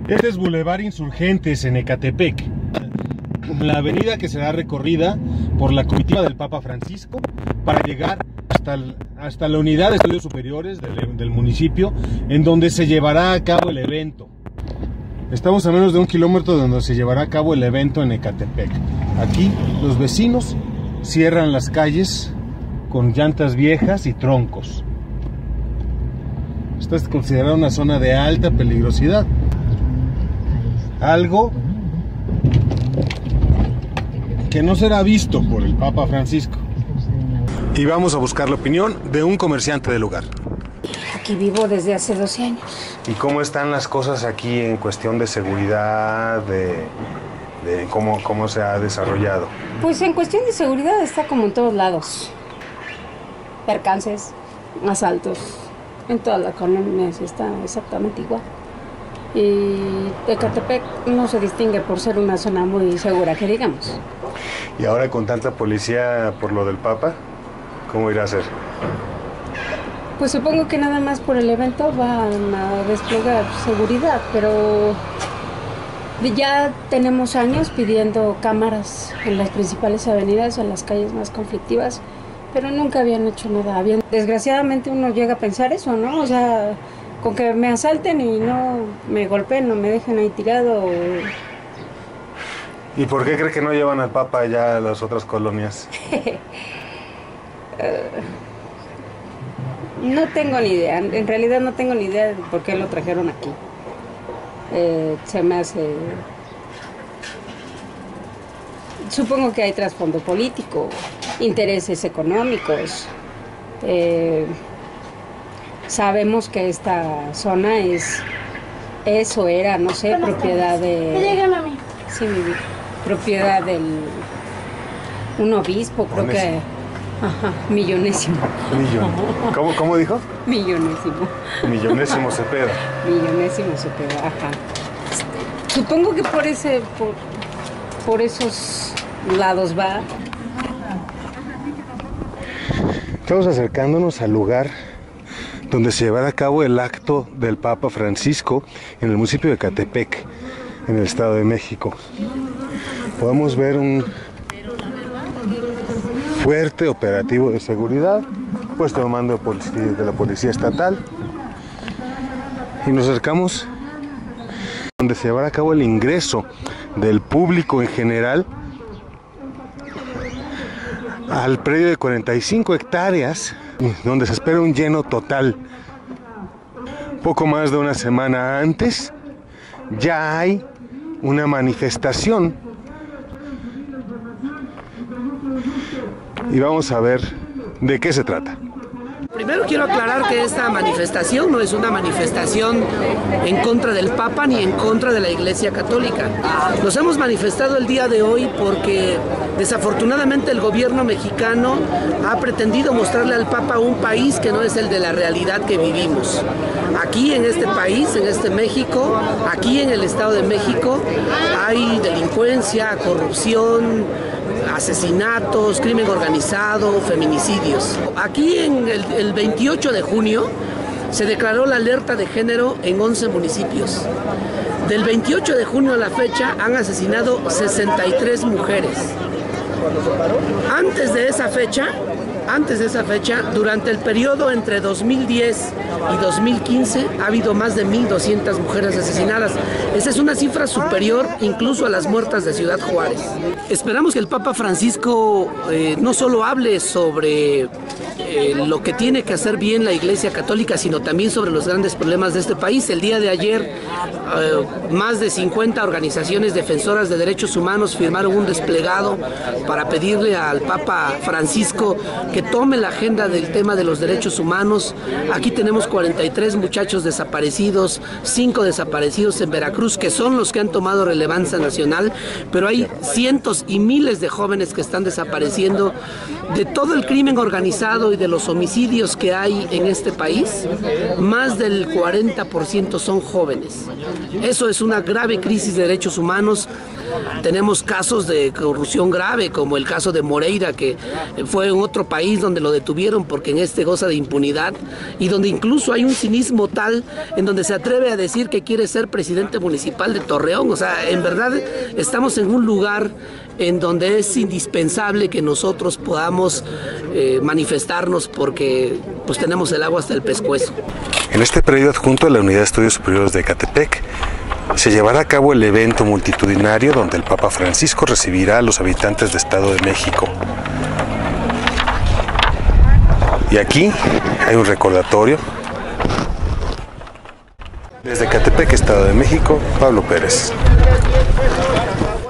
Este es Boulevard Insurgentes en Ecatepec, la avenida que será recorrida por la comitiva del Papa Francisco para llegar hasta la unidad de estudios superiores del municipio, en donde se llevará a cabo el evento. Estamos a menos de 1 kilómetro de donde se llevará a cabo el evento en Ecatepec. Aquí los vecinos cierran las calles con llantas viejas y troncos. Esta es considerada una zona de alta peligrosidad. Algo que no será visto por el Papa Francisco. Y vamos a buscar la opinión de un comerciante del lugar. Aquí vivo desde hace 12 años. ¿Y cómo están las cosas aquí en cuestión de seguridad, de cómo se ha desarrollado? Pues en cuestión de seguridad está como en todos lados. Percances, asaltos, en toda la colonia está exactamente igual. Y Ecatepec no se distingue por ser una zona muy segura, que digamos. Y ahora con tanta policía por lo del Papa, ¿cómo irá a ser? Pues supongo que nada más por el evento van a desplegar seguridad, pero ya tenemos años pidiendo cámaras en las principales avenidas, en las calles más conflictivas, pero nunca habían hecho nada. Desgraciadamente uno llega a pensar eso, ¿no? O sea, con que me asalten y no me golpeen, no me dejen ahí tirado. ¿Y por qué cree que no llevan al Papa allá a las otras colonias? No tengo ni idea, en realidad no tengo ni idea de por qué lo trajeron aquí. Se me hace... Supongo que hay trasfondo político, intereses económicos. Sabemos que esta zona era, no sé, propiedad de... Sí, mi vida. Propiedad del... Un obispo, creo que... Ajá, millonésimo. ¿Cómo dijo? Millonésimo. Millonésimo Cepeda. Millonésimo Cepeda, ajá. Supongo que por esos lados va. Estamos acercándonos al lugar donde se llevará a cabo el acto del Papa Francisco en el municipio de Ecatepec, en el Estado de México. Podemos ver un fuerte operativo de seguridad, puesto de mando de la Policía Estatal, y nos acercamos donde se llevará a cabo el ingreso del público en general al predio de 45 hectáreas, donde se espera un lleno total. Poco más de una semana antes ya hay una manifestación y vamos a ver de qué se trata. Primero quiero aclarar que esta manifestación no es una manifestación en contra del Papa ni en contra de la Iglesia Católica. Nos hemos manifestado el día de hoy porque desafortunadamente el gobierno mexicano ha pretendido mostrarle al Papa un país que no es el de la realidad que vivimos. Aquí en este país, en este México, aquí en el Estado de México, hay delincuencia, corrupción, asesinatos, crimen organizado, feminicidios. Aquí en el 28 de junio se declaró la alerta de género en 11 municipios. Del 28 de junio a la fecha han asesinado 63 mujeres. Antes de esa fecha, durante el periodo entre 2010 y 2015 ha habido más de 1,200 mujeres asesinadas. Esa es una cifra superior incluso a las muertas de Ciudad Juárez. Esperamos que el Papa Francisco no solo hable sobre lo que tiene que hacer bien la Iglesia Católica, sino también sobre los grandes problemas de este país. El día de ayer, más de 50 organizaciones defensoras de derechos humanos firmaron un desplegado para pedirle al Papa Francisco que tome la agenda del tema de los derechos humanos. Aquí tenemos 43 muchachos desaparecidos, 5 desaparecidos en Veracruz, que son los que han tomado relevancia nacional, pero hay cientos y miles de jóvenes que están desapareciendo de todo el crimen organizado y de los homicidios que hay en este país, más del 40% son jóvenes. Eso es una grave crisis de derechos humanos. Tenemos casos de corrupción grave, como el caso de Moreira, que fue en otro país donde lo detuvieron porque en este goza de impunidad, y donde incluso hay un cinismo tal en donde se atreve a decir que quiere ser presidente municipal de Torreón. O sea, en verdad estamos en un lugar en donde es indispensable que nosotros podamos manifestarnos, porque pues tenemos el agua hasta el pescuezo. En este predio adjunto a la Unidad de Estudios Superiores de Ecatepec se llevará a cabo el evento multitudinario donde el Papa Francisco recibirá a los habitantes de Estado de México. Y aquí hay un recordatorio. Desde Ecatepec, Estado de México, Pablo Pérez.